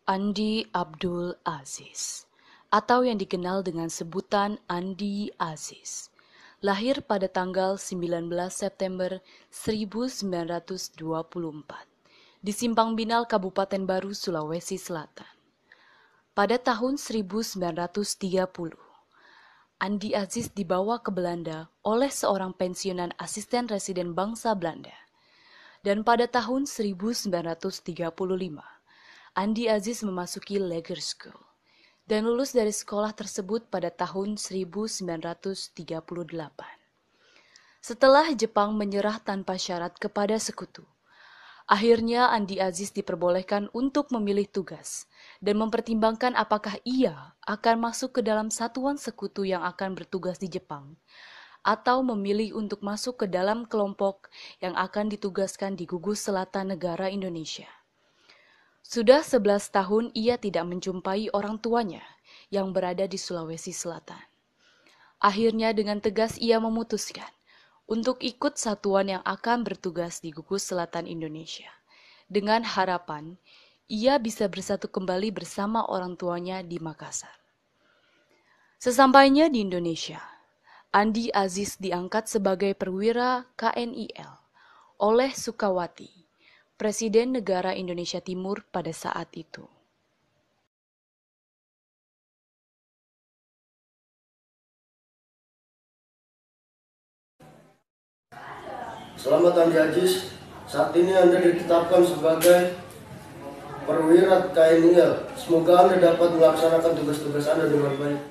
Andi Abdul Aziz, atau yang dikenal dengan sebutan Andi Aziz, lahir pada tanggal 19 September 1924 di Simpang Binal, Kabupaten Baru, Sulawesi Selatan. Pada tahun 1930, Andi Aziz dibawa ke Belanda oleh seorang pensiunan asisten residen bangsa Belanda. Dan pada tahun 1935, Andi Aziz memasuki Lager School dan lulus dari sekolah tersebut pada tahun 1938. Setelah Jepang menyerah tanpa syarat kepada sekutu, akhirnya Andi Aziz diperbolehkan untuk memilih tugas dan mempertimbangkan apakah ia akan masuk ke dalam satuan sekutu yang akan bertugas di Jepang atau memilih untuk masuk ke dalam kelompok yang akan ditugaskan di gugus selatan negara Indonesia. Sudah 11 tahun ia tidak menjumpai orang tuanya yang berada di Sulawesi Selatan. Akhirnya dengan tegas ia memutuskan untuk ikut satuan yang akan bertugas di gugus selatan Indonesia. Dengan harapan ia bisa bersatu kembali bersama orang tuanya di Makassar. Sesampainya di Indonesia, Andi Aziz diangkat sebagai perwira KNIL oleh Sukawati, Presiden Negara Indonesia Timur pada saat itu. Selamat Andi Aziz, saat ini Anda ditetapkan sebagai perwira KNIL. Semoga Anda dapat melaksanakan tugas-tugas Anda dengan baik.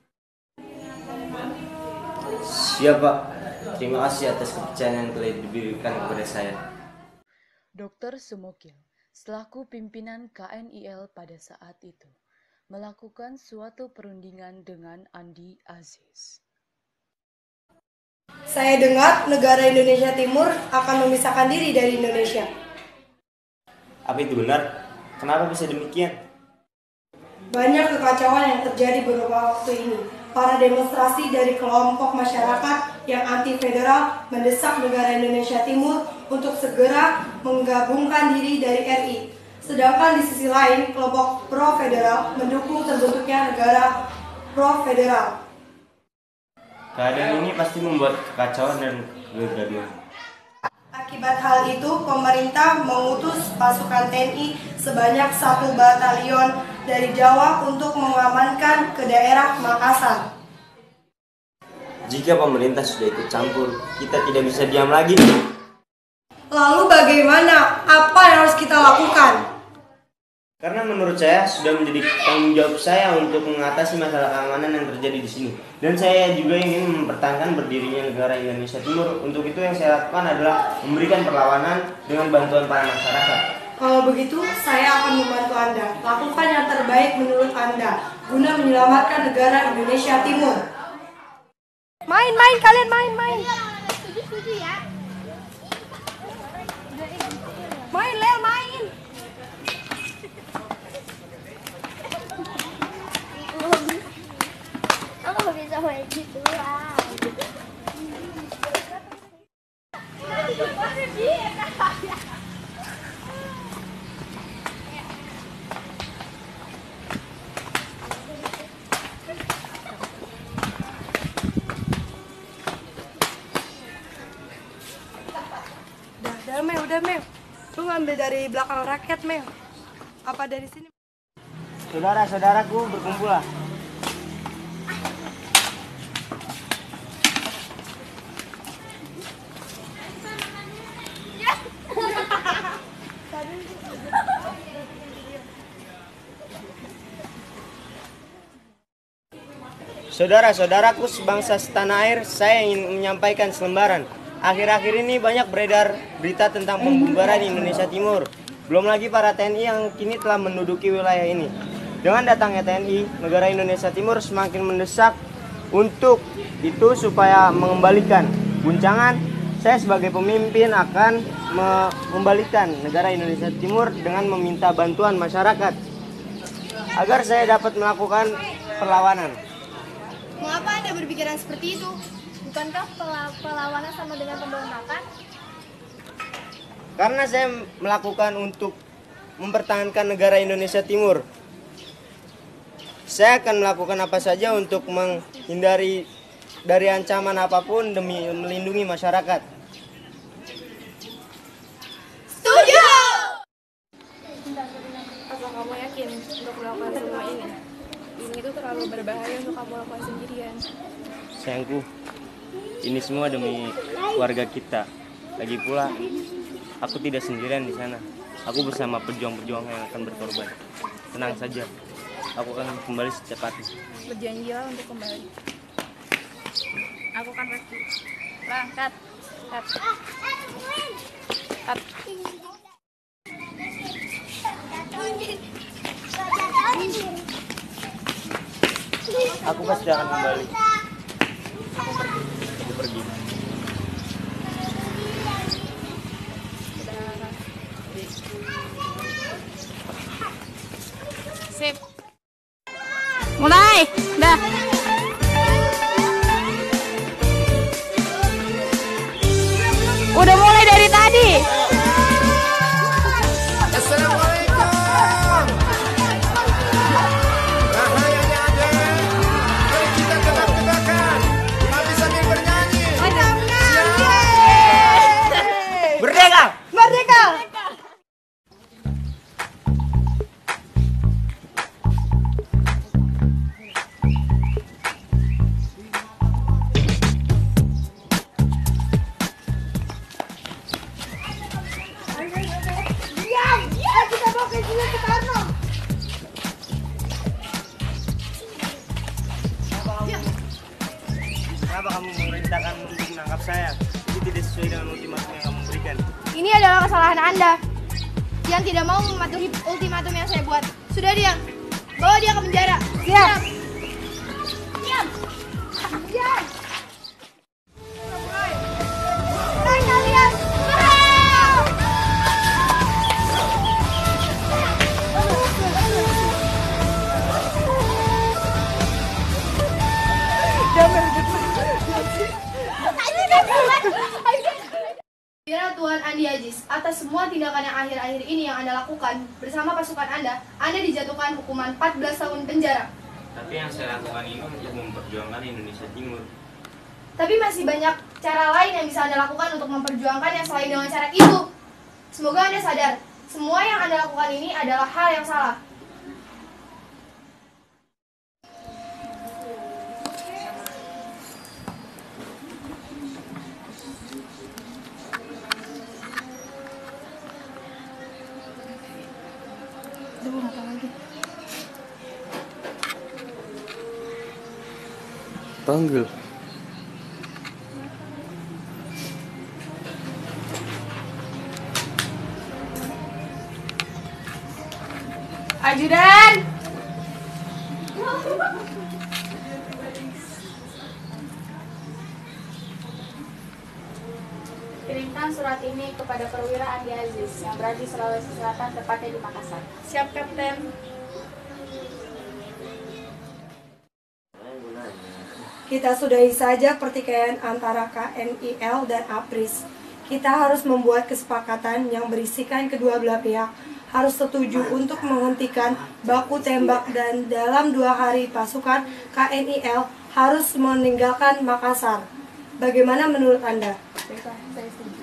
Siap Pak, terima kasih atas kepercayaan yang telah diberikan kepada saya. Dr. Sumokil, selaku pimpinan KNIL pada saat itu, melakukan suatu perundingan dengan Andi Aziz. Saya dengar negara Indonesia Timur akan memisahkan diri dari Indonesia. Apa itu benar? Kenapa bisa demikian? Banyak kekacauan yang terjadi beberapa waktu ini. Para demonstrasi dari kelompok masyarakat yang anti-federal mendesak negara Indonesia Timur untuk segera menggabungkan diri dari RI. Sedangkan di sisi lain, kelompok pro-federal mendukung terbentuknya negara pro-federal. Keadaan ini pasti membuat kekacauan dan kegaduhan. Akibat hal itu, pemerintah mengutus pasukan TNI sebanyak 1 batalion dari Jawa untuk mengamankan ke daerah Makassar. Jika pemerintah sudah ikut campur, kita tidak bisa diam lagi. Lalu bagaimana? Apa yang harus kita lakukan? Karena menurut saya sudah menjadi tanggung jawab saya untuk mengatasi masalah keamanan yang terjadi di sini. Dan saya juga ingin mempertahankan berdirinya negara Indonesia Timur. Untuk itu yang saya lakukan adalah memberikan perlawanan dengan bantuan para masyarakat. Kalau begitu, saya akan membantu Anda. Lakukan yang terbaik menurut Anda, guna menyelamatkan negara Indonesia Timur. Main, kalian main. Setuju ya. Main, Lel, main. Aku bisa main gitu lah. Udah, Mel. Lu ngambil dari belakang raket, Mel. Apa dari sini? Saudara-saudaraku berkumpullah. Saudara-saudaraku sebangsa setanah air, saya ingin menyampaikan selembaran. Akhir-akhir ini banyak beredar berita tentang pembubaran Indonesia Timur. Belum lagi para TNI yang kini telah menduduki wilayah ini. Dengan datangnya TNI, negara Indonesia Timur semakin mendesak untuk itu supaya mengembalikan guncangan. Saya sebagai pemimpin akan mengembalikan negara Indonesia Timur dengan meminta bantuan masyarakat agar saya dapat melakukan perlawanan. Mengapa Anda berpikiran seperti itu? Bukankah perlawanan sama dengan pemberontakan? Karena saya melakukan untuk mempertahankan negara Indonesia Timur. Saya akan melakukan apa saja untuk menghindari dari ancaman apapun demi melindungi masyarakat. Setuju! Apa kamu yakin untuk melakukan semua ini? Ini itu terlalu berbahaya untuk kamu lakukan sendirian. Sayangku, ini semua demi warga kita. Lagi pula, aku tidak sendirian di sana. Aku bersama pejuang-pejuang yang akan berkorban. Tenang saja, aku akan kembali secepatnya. Berjanjilah untuk kembali. Aku kan Reski. Cut. Aku pasti akan kembali. Aku pergi. Sip. Mulai. Dah. Udah mulai dari tadi. Assalamualaikum. Bahayanya ada. Mari kita tebak-tebakan. Tapi sambil bernyanyi. Merdeka! Merdeka! Kenapa kamu memerintahkan untuk menangkap saya? Itu tidak sesuai dengan ultimatum yang kamu berikan. Ini adalah kesalahan Anda yang tidak mau mematuhi ultimatum yang saya buat. Sudah diam. Bawa dia ke penjara. Siap. Diam. Diam. Hai kalian. Kira Tuan Andi Aziz, atas semua tindakan yang akhir-akhir ini yang Anda lakukan bersama pasukan Anda dijatuhkan hukuman 14 tahun penjara. Tapi yang saya lakukan ini untuk memperjuangkan Indonesia Timur. Tapi masih banyak cara lain yang bisa Anda lakukan untuk memperjuangkan yang selain dengan cara itu. Semoga Anda sadar, semua yang Anda lakukan ini adalah hal yang salah. Panggil. Ajudan! Kirimkan surat ini kepada perwira Andi Aziz yang berada di Sulawesi Selatan, tepatnya di Makassar. Siap, Kapten. Kita sudahi saja pertikaian antara KNIL dan APRIS. Kita harus membuat kesepakatan yang berisikan kedua belah pihak harus setuju untuk menghentikan baku tembak dan dalam 2 hari pasukan KNIL harus meninggalkan Makassar. Bagaimana menurut Anda? Baiklah, saya setuju.